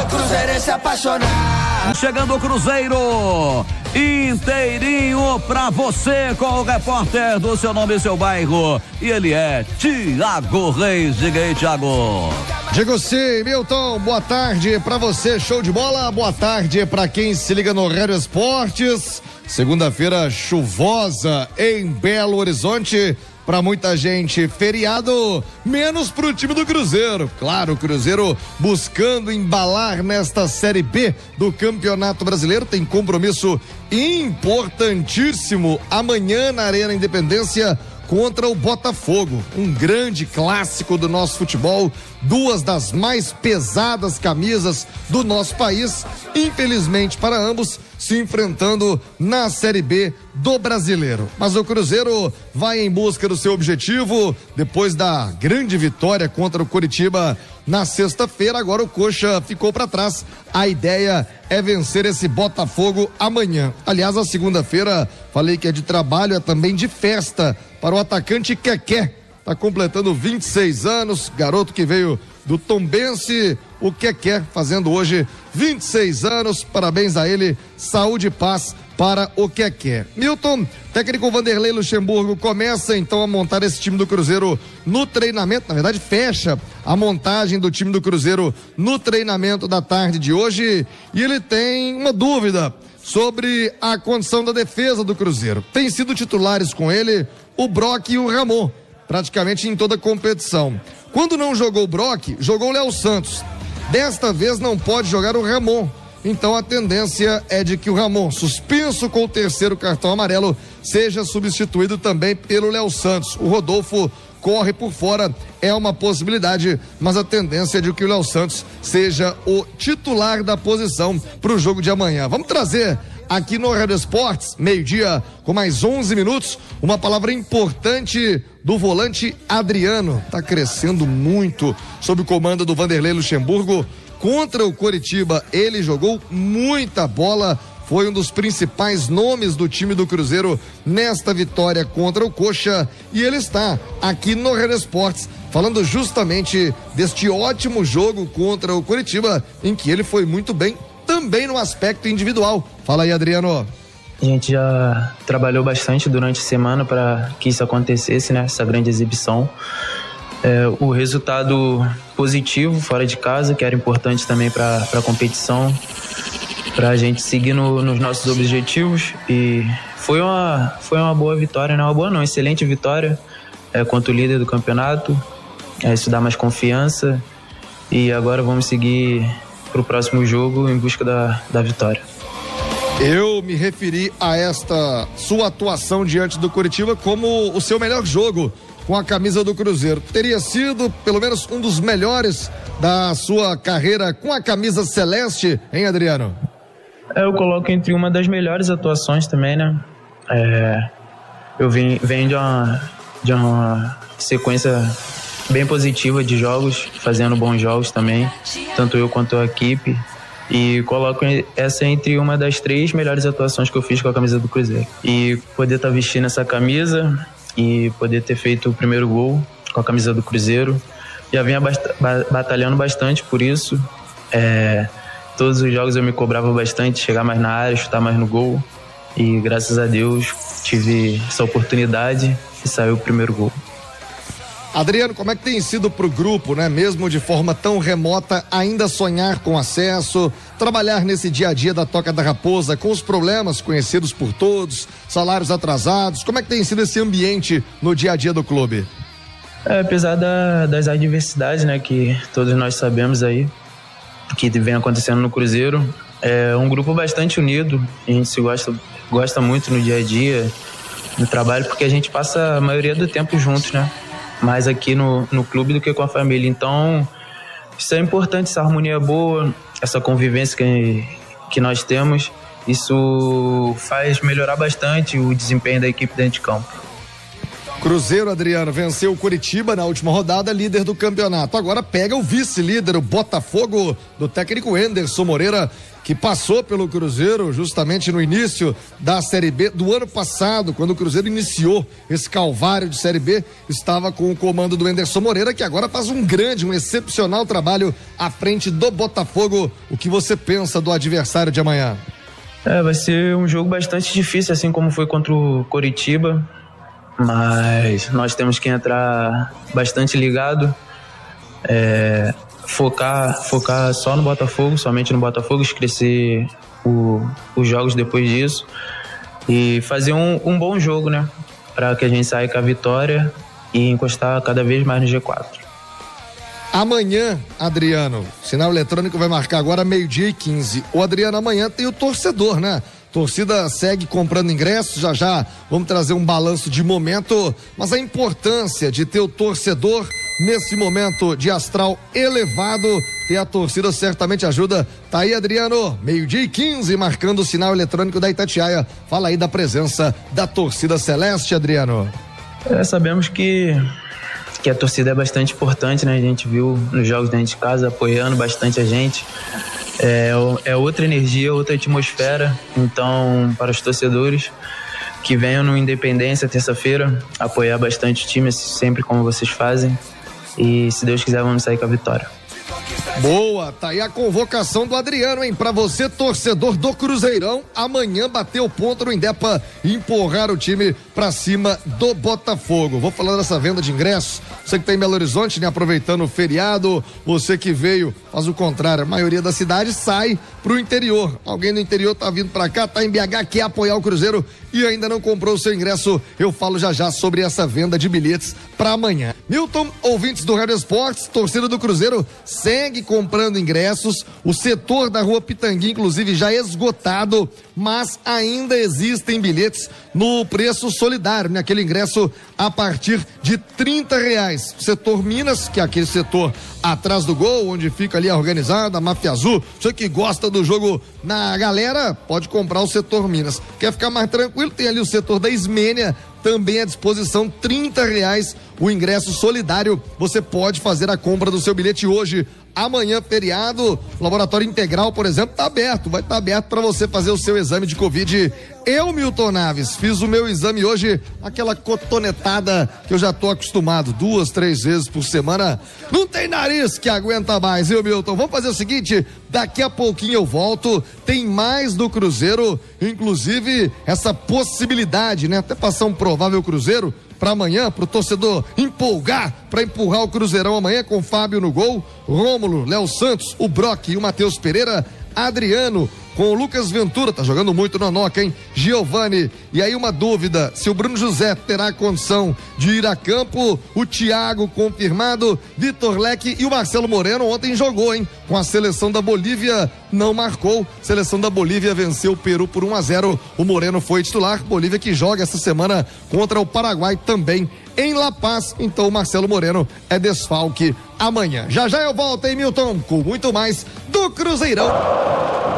cruzeirense apaixonado. Chegando o Cruzeiro inteirinho pra você com o repórter do seu nome e seu bairro. E ele é Tiago Reis. Diga aí, Tiago. Digo sim, Milton, boa tarde pra você, show de bola, boa tarde pra quem se liga no Rádio Esportes. Segunda-feira chuvosa em Belo Horizonte. Pra muita gente, feriado, menos pro time do Cruzeiro. Claro, o Cruzeiro buscando embalar nesta Série B do Campeonato Brasileiro. Tem compromisso importantíssimo amanhã na Arena Independência contra o Botafogo. Um grande clássico do nosso futebol. Duas das mais pesadas camisas do nosso país. Infelizmente para ambos, se enfrentando na Série B do Brasileiro. Mas o Cruzeiro vai em busca do seu objetivo depois da grande vitória contra o Coritiba na sexta-feira. Agora o Coxa ficou para trás. A ideia é vencer esse Botafogo amanhã. Aliás, a segunda-feira, falei que é de trabalho, é também de festa para o atacante Keké. Tá completando 26 anos, garoto que veio do Tombense, o Keké fazendo hoje 26 anos, parabéns a ele, saúde e paz para o Keké. Milton, técnico Vanderlei Luxemburgo começa então a montar esse time do Cruzeiro no treinamento, na verdade fecha a montagem do time do Cruzeiro no treinamento da tarde de hoje, e ele tem uma dúvida sobre a condição da defesa do Cruzeiro. Tem sido titulares com ele o Brock e o Ramon, praticamente em toda a competição. Quando não jogou o Brock, jogou o Léo Santos. Desta vez não pode jogar o Ramon. Então a tendência é de que o Ramon, suspenso com o terceiro cartão amarelo, seja substituído também pelo Léo Santos. O Rodolfo corre por fora, é uma possibilidade, mas a tendência é de que o Léo Santos seja o titular da posição para o jogo de amanhã. Vamos trazer aqui no Rádio Esportes, meio-dia, com mais 11 minutos, uma palavra importante do volante Adriano. Tá crescendo muito sob o comando do Vanderlei Luxemburgo. Contra o Coritiba, ele jogou muita bola, foi um dos principais nomes do time do Cruzeiro nesta vitória contra o Coxa, e ele está aqui no Rádio Esportes falando justamente deste ótimo jogo contra o Coritiba, em que ele foi muito bem também no aspecto individual. Fala aí, Adriano. A gente já trabalhou bastante durante a semana para que isso acontecesse, né? Essa grande exibição. O resultado positivo fora de casa, que era importante também para a competição, para a gente seguir nos nossos objetivos. E foi uma boa vitória, não é uma boa não, excelente vitória contra o líder do campeonato. Isso dá mais confiança, e agora vamos seguir para o próximo jogo em busca da vitória. Eu me referi a esta sua atuação diante do Coritiba como o seu melhor jogo com a camisa do Cruzeiro. Teria sido pelo menos um dos melhores da sua carreira com a camisa celeste, hein, Adriano? Eu coloco entre uma das melhores atuações também, né? Eu venho de uma sequência bem positiva de jogos, fazendo bons jogos também, tanto eu quanto a equipe, e coloco essa entre uma das 3 melhores atuações que eu fiz com a camisa do Cruzeiro. E poder estar vestindo essa camisa e poder ter feito o primeiro gol com a camisa do Cruzeiro, já vinha batalhando bastante por isso. Todos os jogos eu me cobrava bastante, chegar mais na área, chutar mais no gol, e graças a Deus tive essa oportunidade e saiu o primeiro gol. Adriano, como é que tem sido pro grupo, né? Mesmo de forma tão remota, ainda sonhar com acesso, trabalhar nesse dia a dia da Toca da Raposa, com os problemas conhecidos por todos, salários atrasados, como é que tem sido esse ambiente no dia a dia do clube? Apesar das adversidades, né, que todos nós sabemos aí, que vem acontecendo no Cruzeiro, é um grupo bastante unido, a gente se gosta muito no dia a dia, no trabalho, porque a gente passa a maioria do tempo juntos, né? Mais aqui no clube do que com a família. Então, isso é importante, essa harmonia boa, essa convivência que nós temos. Isso faz melhorar bastante o desempenho da equipe dentro de campo. Cruzeiro, Adriano, venceu o Curitiba na última rodada, líder do campeonato. Agora pega o vice-líder, o Botafogo, do técnico Anderson Moreira, que passou pelo Cruzeiro justamente no início da Série B do ano passado, quando o Cruzeiro iniciou esse calvário de Série B, estava com o comando do Anderson Moreira, que agora faz um excepcional trabalho à frente do Botafogo. O que você pensa do adversário de amanhã? Vai ser um jogo bastante difícil, assim como foi contra o Coritiba, mas nós temos que entrar bastante ligado, focar só no Botafogo, somente no Botafogo, esquecer os jogos depois disso e fazer um bom jogo, né? Para que a gente saia com a vitória e encostar cada vez mais no G4. Amanhã, Adriano, sinal eletrônico vai marcar agora 12h15. O Adriano, amanhã tem o torcedor, né? Torcida segue comprando ingressos, já vamos trazer um balanço de momento, mas a importância de ter o torcedor nesse momento de astral elevado, e a torcida certamente ajuda. Tá aí, Adriano, 12h15, marcando o sinal eletrônico da Itatiaia. Fala aí da presença da torcida celeste, Adriano. Sabemos que a torcida é bastante importante, né? A gente viu nos jogos dentro de casa apoiando bastante a gente. É outra energia, outra atmosfera. Então, para os torcedores que venham no Independência terça-feira, apoiar bastante o time, sempre como vocês fazem. E se Deus quiser, vamos sair com a vitória. Boa, tá aí a convocação do Adriano, hein? Pra você, torcedor do Cruzeirão, amanhã bater o ponto no Indepa e empurrar o time pra cima do Botafogo. Vou falar dessa venda de ingressos. Você que tá em Belo Horizonte, né? Aproveitando o feriado, você que veio, faz o contrário. A maioria da cidade sai pro interior. Alguém do interior tá vindo pra cá, tá em BH, quer apoiar o Cruzeiro e ainda não comprou o seu ingresso. Eu falo já sobre essa venda de bilhetes pra amanhã. Milton, ouvintes do Rádio Esportes, torcida do Cruzeiro segue comprando ingressos. O setor da Rua Pitangui, inclusive, já esgotado, mas ainda existem bilhetes no preço solidário, né? Aquele ingresso a partir de R$30. O setor Minas, que é aquele setor atrás do gol, onde fica ali a organizada, a Máfia Azul. Você que gosta do jogo na galera, pode comprar o setor Minas. Quer ficar mais tranquilo? Tem ali o setor da Ismênia, também à disposição, R$30 o ingresso solidário. Você pode fazer a compra do seu bilhete hoje. Amanhã, feriado, Laboratório Integral, por exemplo, tá aberto, vai estar aberto para você fazer o seu exame de Covid. Eu, Milton Naves, fiz o meu exame hoje, aquela cotonetada que eu já tô acostumado, 2, 3 vezes por semana. Não tem nariz que aguenta mais, viu, Milton? Vamos fazer o seguinte, daqui a pouquinho eu volto, tem mais do Cruzeiro, inclusive essa possibilidade, né? Até passar um provável Cruzeiro para amanhã, pro torcedor empolgar para empurrar o Cruzeirão amanhã, com Fábio no gol, Rômulo, Léo Santos, o Brock e o Matheus Pereira, Adriano, com o Lucas Ventura, tá jogando muito na Noca, hein? Giovani, e aí uma dúvida, se o Bruno José terá condição de ir a campo, o Thiago confirmado, Vitor Leque e o Marcelo Moreno ontem jogou, hein? Com a seleção da Bolívia, não marcou, seleção da Bolívia venceu o Peru por 1-0, o Moreno foi titular, Bolívia que joga essa semana contra o Paraguai também em La Paz, então o Marcelo Moreno é desfalque amanhã. Já eu volto, hein, Milton, com muito mais do Cruzeirão.